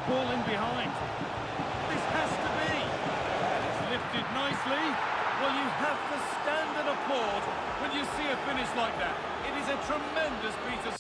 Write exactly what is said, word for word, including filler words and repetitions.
ball in behind. This has to be. It's lifted nicely. Well, you have to stand and applaud when you see a finish like that. It is a tremendous piece of